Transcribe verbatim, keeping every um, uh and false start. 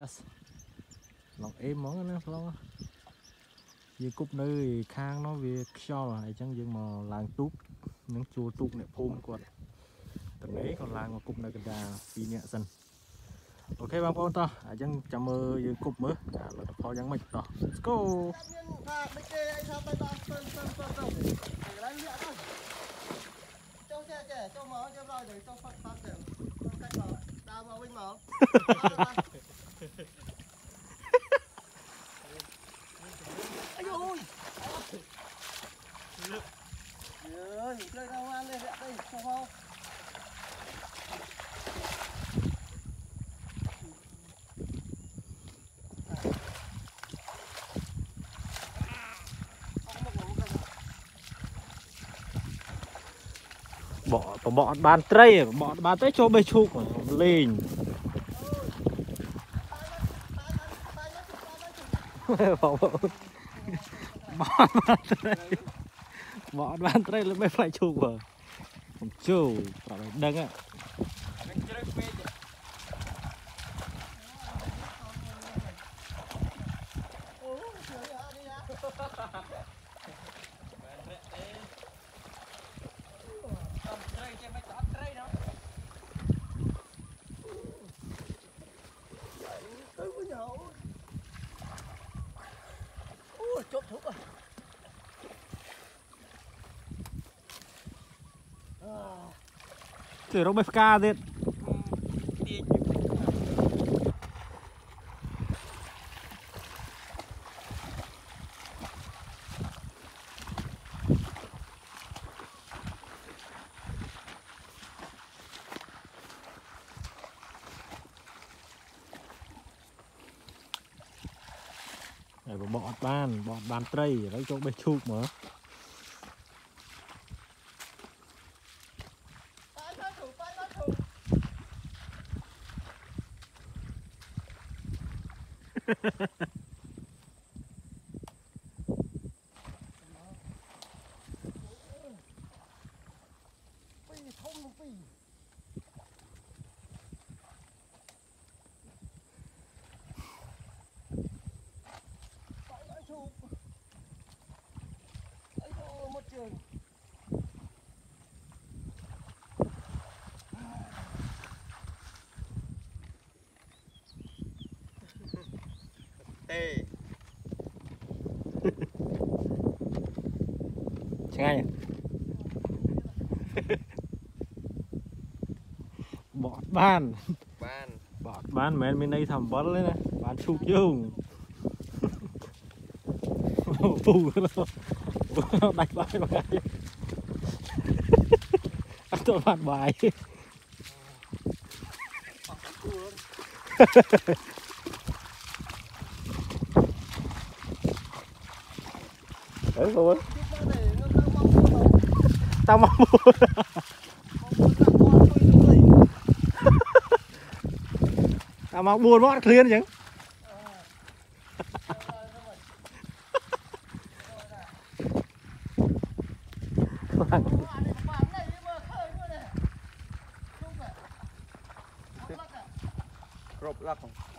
lòng êm món nó lâu như cúp nơi khang nó về cho là chẳng dừng mà làng túp những chùa túp này phun quật tận ấy còn làng mà cúp nơi cái đà phi nhẹ dần ok bang con to à chẳng chăm mơ như cúp mớ à là phò chẳng mạch to let's go cho máu cho roi để cho phát phát để cách vào đào vào bên máu ai ôi ơi chơi ra hoa lên đây cho hoa bỏ bỏ bàn tray bỏ bàn tray cho bê chụp lên bỏ bỏ bàn tray bỏ bàn tray lên bê phải chụp à không chịu phải đăng á chốt thuốc à chỉ đâu bê ca thế bọt ban bọt ban tray lấy chỗ bê chụp mà tê chẳng ai bọt ban ban bọt ban mẹ bên đây thầm bớt lên này bán chụp chung bù nó đánh bài bài ăn tôi phạt bài đấy luôn tao mong buồn tao mong buồn quá clear chứ rộp lắc không